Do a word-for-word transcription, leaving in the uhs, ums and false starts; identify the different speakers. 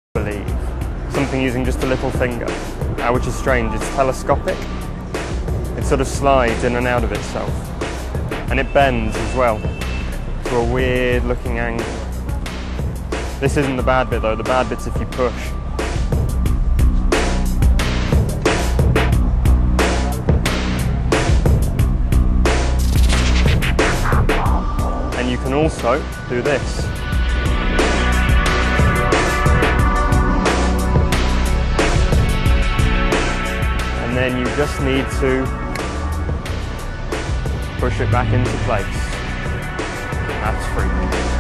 Speaker 1: believe. Something using just a little finger, uh, which is strange. It's telescopic. It sort of slides in and out of itself. And it bends as well to a weird looking angle. This isn't the bad bit though. The bad bit's if you push. And you can also do this. And then you just need to push it back into place. That's free.